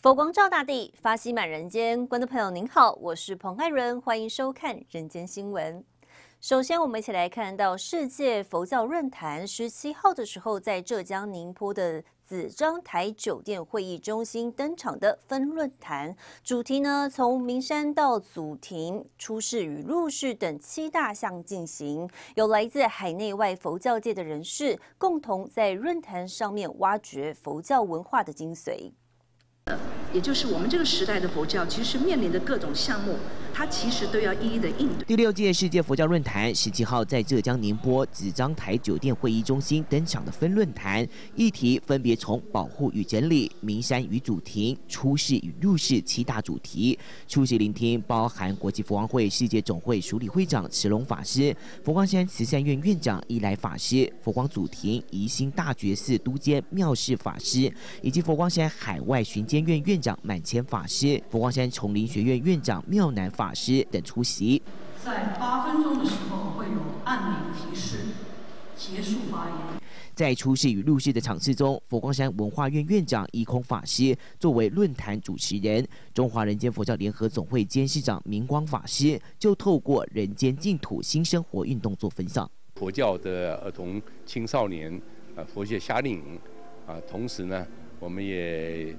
佛光照大地，法喜满人间。观众朋友您好，我是彭爱伦，欢迎收看《人间新闻》。首先，我们一起来看到世界佛教论坛17号的时候，在浙江宁波的子章台酒店会议中心登场的分论坛，主题呢从名山到祖庭、出世与入世等7大项进行，有来自海内外佛教界的人士共同在论坛上面挖掘佛教文化的精髓。 也就是我们这个时代的佛教，其实面临的各种项目，它其实都要一一的应对。 第6届世界佛教论坛17号在浙江宁波子章台酒店会议中心登场的分论坛，议题分别从保护与整理、名山与祖庭、出世与入世7大主题。出席聆听包含国际佛光会世界总会署理会长慈龙法师、佛光山慈善院院长一来法师、佛光祖庭宜兴大觉寺都监妙世法师，以及佛光山海外巡监院院长满谦法师、佛光山丛林学院院长妙南法师等出席。 在8分钟的时候会有按铃提示，结束发言。 在出世与入世的场次中，佛光山文化院院长一空法师作为论坛主持人，中华人间佛教联合总会监事长明光法师就透过人间净土新生活运动做分享。 佛教的儿童青少年佛学夏令营同时呢，我们也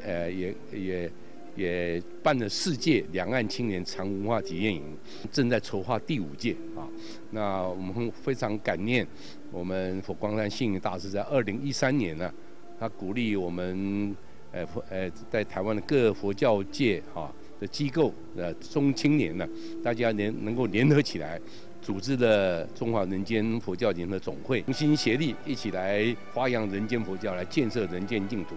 办了世界两岸青年长文化体验营，正在筹划第5届那我们非常感念我们佛光山星云大师在2013年呢，他鼓励我们在台湾的各佛教界的机构中青年呢，大家能够联合起来，组织了中华人间佛教联合总会，同心协力，一起来发扬人间佛教，来建设人间净土。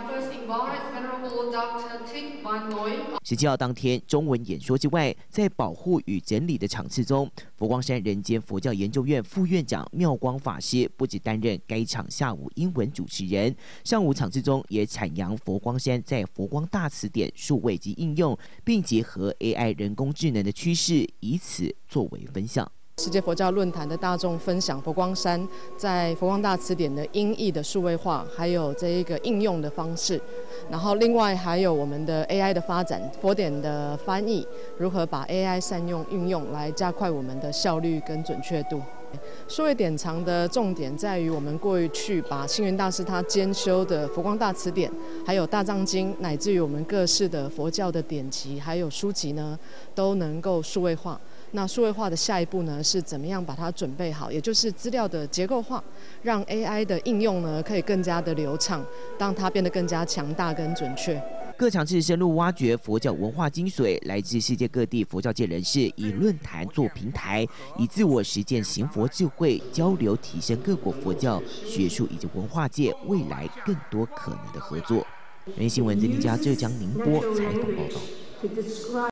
17号当天，中文演说之外，在保护与整理的场次中，佛光山人间佛教研究院副院长妙光法师不只担任该场下午英文主持人，上午场次中也阐扬佛光山在佛光大词典数位及应用，并结合 AI 人工智能的趋势，以此作为分享。 世界佛教论坛的大众分享佛光山在佛光大词典的音译的数位化，还有这一个应用的方式，然后另外还有我们的 AI 的发展，佛典的翻译，如何把 AI 善用运用来加快我们的效率跟准确度。数位典藏的重点在于我们过去把星云大师他兼修的佛光大词典，还有大藏经，乃至于我们各式的佛教的典籍还有书籍呢，都能够数位化。那数位化的下一步呢，是怎么样把它准备好，也就是资料的结构化，让 AI 的应用呢可以更加的流畅，让它变得更加强大跟准确。 各场次深入挖掘佛教文化精髓，来自世界各地佛教界人士以论坛做平台，以自我实践行佛智慧交流，提升各国佛教学术以及文化界未来更多可能的合作。人新闻曾家浙江宁波采访报道。